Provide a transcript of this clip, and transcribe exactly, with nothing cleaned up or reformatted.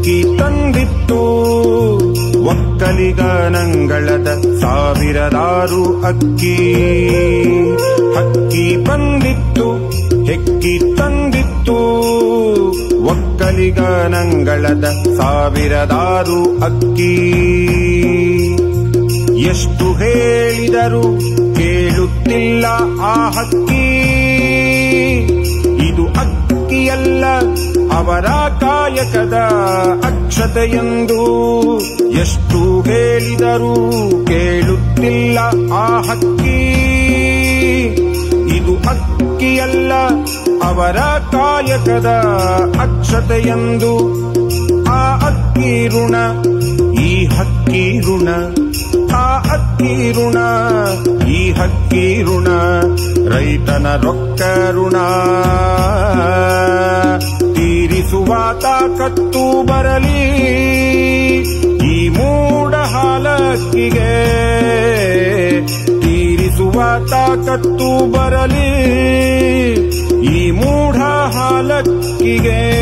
ಹೆಕ್ಕಿ ತಂದಿತ್ತು ಒಕ್ಕಲಿಗನಂಗಳದ ಸಾವಿರದಾರು ಅಕ್ಕಿ. ಹಕ್ಕಿ ಬಂದಿತ್ತು ಹೆಕ್ಕಿ ತಂದಿತ್ತು ಒಕ್ಕಲಿಗನಂಗಳದ ಸಾವಿರದಾರು ಅಕ್ಕಿ. ಎಷ್ಟು ಹೇಳಿದರೂ ಕೇಳುತ್ತಿಲ್ಲ ಆ ಹಕ್ಕಿ. ಇದು ಅಕ್ಕಿಯಲ್ಲ ಅವರ ಕಾಯಕದ ಅಕ್ಷತೆಯೆಂದು. ಎಷ್ಟು ಹೇಳಿದರೂ ಕೇಳುತ್ತಿಲ್ಲ ಆ ಹಕ್ಕಿ. ಇದು ಅಕ್ಕಿಯಲ್ಲ ಅವರ ಕಾಯಕದ ಅಕ್ಷತೆಯೆಂದು. ಆ ಅಕ್ಕಿ ಋಣ ಈ ಹಕ್ಕಿ ಋಣ, ಆ ಅಕ್ಕಿ ಋಣ ಈ ಹಕ್ಕಿ ಋಣ, ರೈತನ ರೊಕ್ಕ ಋಣ ತೀರಿಸುವ ತಾಕತ್ತು ಬರಲಿ ಈ ಮೂಢ ಹಾಲಕ್ಕಿಗೆ. ತೀರಿಸುವ ತಾಕತ್ತು ಬರಲಿ ಈ ಮೂಢ ಹಾಲಕ್ಕಿಗೆ.